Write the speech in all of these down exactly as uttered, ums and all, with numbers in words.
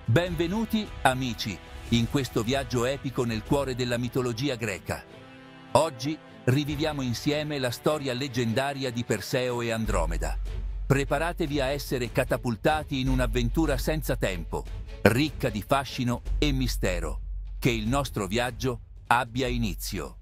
Benvenuti, amici, in questo viaggio epico nel cuore della mitologia greca. Oggi riviviamo insieme la storia leggendaria di Perseo e Andromeda. Preparatevi a essere catapultati in un'avventura senza tempo, ricca di fascino e mistero. Che il nostro viaggio abbia inizio.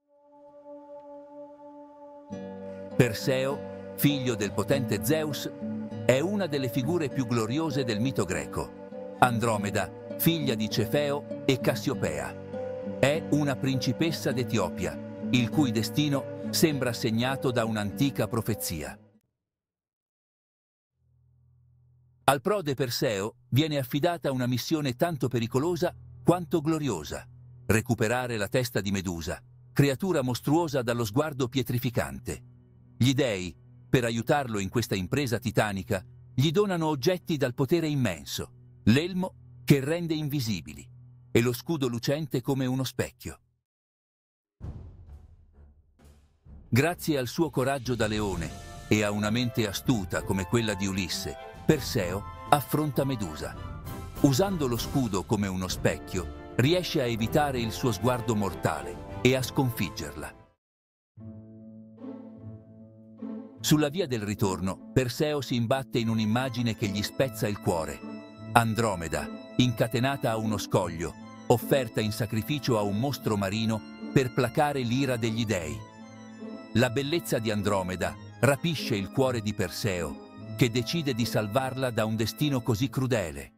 Perseo, figlio del potente Zeus, è una delle figure più gloriose del mito greco. Andromeda, figlia di Cefeo e Cassiopea, è una principessa d'Etiopia, il cui destino sembra segnato da un'antica profezia. Al prode Perseo viene affidata una missione tanto pericolosa quanto gloriosa: recuperare la testa di Medusa, creatura mostruosa dallo sguardo pietrificante. Gli dei, per aiutarlo in questa impresa titanica, gli donano oggetti dal potere immenso: l'elmo che rende invisibili e lo scudo lucente come uno specchio. Grazie al suo coraggio da leone e a una mente astuta come quella di Ulisse, Perseo affronta Medusa. Usando lo scudo come uno specchio, riesce a evitare il suo sguardo mortale e a sconfiggerla. Sulla via del ritorno, Perseo si imbatte in un'immagine che gli spezza il cuore. Andromeda, incatenata a uno scoglio, offerta in sacrificio a un mostro marino per placare l'ira degli dei. La bellezza di Andromeda rapisce il cuore di Perseo, che decide di salvarla da un destino così crudele.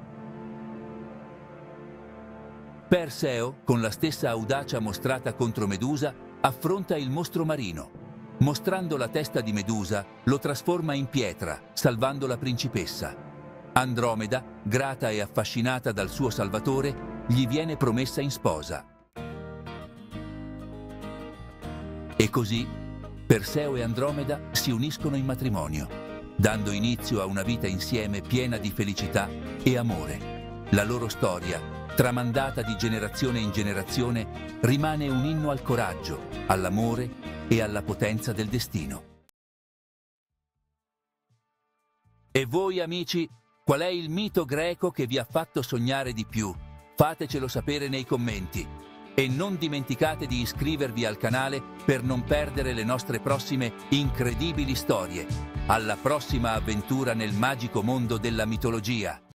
Perseo, con la stessa audacia mostrata contro Medusa, affronta il mostro marino. Mostrando la testa di Medusa, lo trasforma in pietra, salvando la principessa. Andromeda, grata e affascinata dal suo salvatore, gli viene promessa in sposa. E così Perseo e Andromeda si uniscono in matrimonio, dando inizio a una vita insieme piena di felicità e amore. La loro storia, tramandata di generazione in generazione, rimane un inno al coraggio, all'amore e alla potenza del destino. E voi, amici, qual è il mito greco che vi ha fatto sognare di più? Fatecelo sapere nei commenti. E non dimenticate di iscrivervi al canale per non perdere le nostre prossime incredibili storie. Alla prossima avventura nel magico mondo della mitologia!